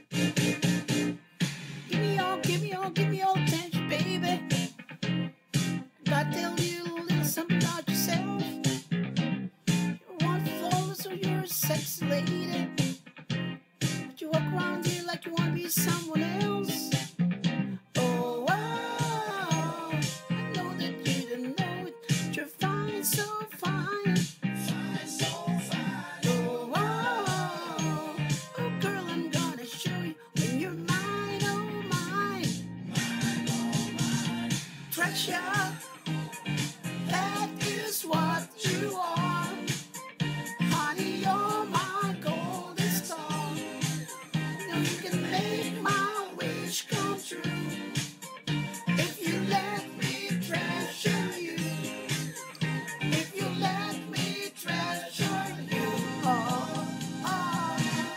Give me all, give me all attention, baby. Gotta tell you a little something about yourself. You're one flawless, so you're a sexy lady. But you walk around here like you wanna be someone else. Oh, wow. I know that you didn't know it, but you're fine, so fine. Fine, so fine. Oh, wow. Oh, girl, I'm gonna show you when you're mine, oh, mine. Mine, oh, mine. Treasure, that is what you are. Honey, you're my golden star. Now you can make my wish come true if you let me treasure you. If you let me treasure you. Oh, oh.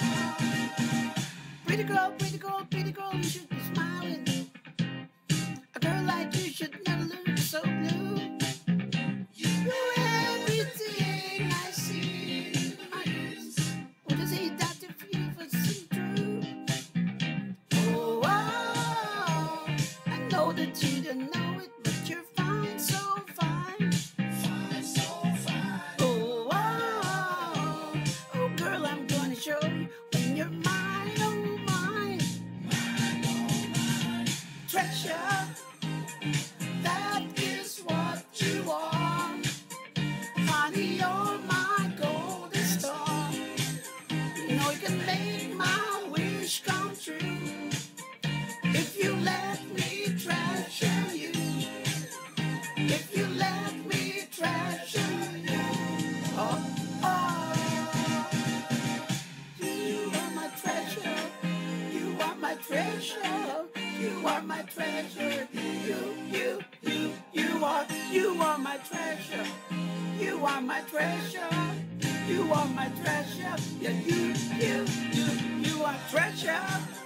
Pretty girl, pretty girl, pretty girl, you should be smiling. A girl like you should never look so blue. You're everything I see in my eyes. What is it that you feel for see through? Oh, wow. I know that you don't know it, but you're fine, so fine. Fine, so fine. Oh, wow. Oh, girl, I'm gonna show you when you're mine, oh, mine. Mine, oh, mine. Treasure, that is what you are. Honey, you're my golden star. You know you can make my wish come true if you let me treasure you. If you let me treasure you. Oh, oh. You are my treasure. You are my treasure. You are my treasure. You are my treasure. You are my treasure. You are my treasure. Yeah, you are treasure.